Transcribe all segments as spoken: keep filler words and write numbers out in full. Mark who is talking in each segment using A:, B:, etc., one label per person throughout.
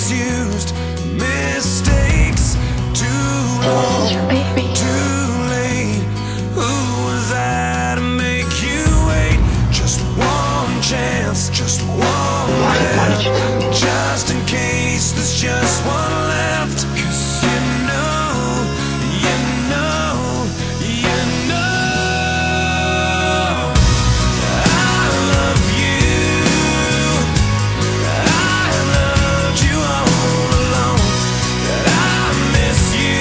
A: misused, mistakes, too long, too late. Who was I to make you wait? Just one chance, just one left, just in case there's just one left. 'Cause you know, you know, you know I love you. I loved you all along. I miss you.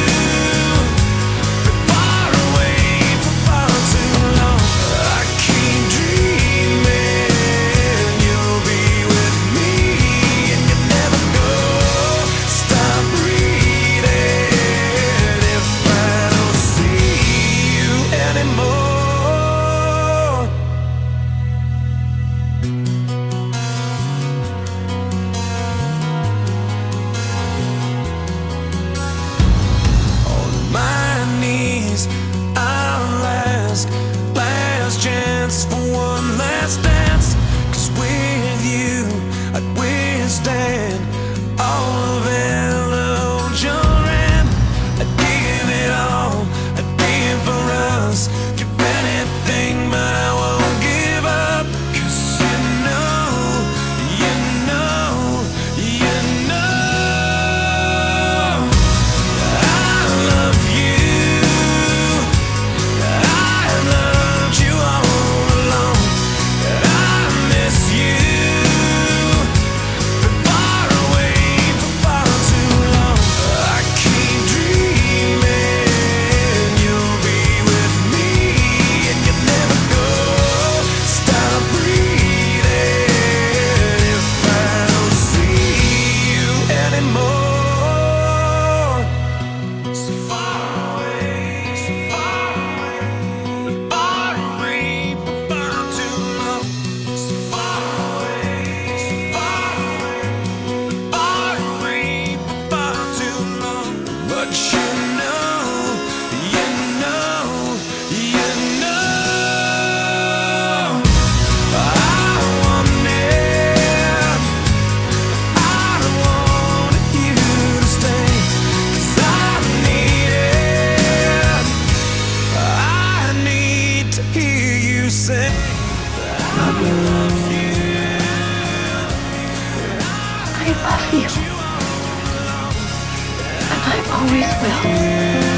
A: Been far away for far too long. I keep dreaming you'll be with me, and you never go. Stop breathing if I don't see you anymore. On my knees, I'll ask, last chance for one last dance. 'Cause with you, I'd withstand all of illusion. I'd give it all, I'd give for us, give anything, but I won't give up. 'Cause you know, you know, you know I love you. I loved you all along. I miss you. Been far away for far too long. I keep dreaming you'll be with me, and you never go. Stop breathing if I don't see you anymore. So far away, so far away, far away for far too long. So far away, so far away, far away for far too long. But you know, you know, you know I want it. I don't want you to stay, 'cause I need it. I need to hear you say I love you.
B: I love you, and I always will.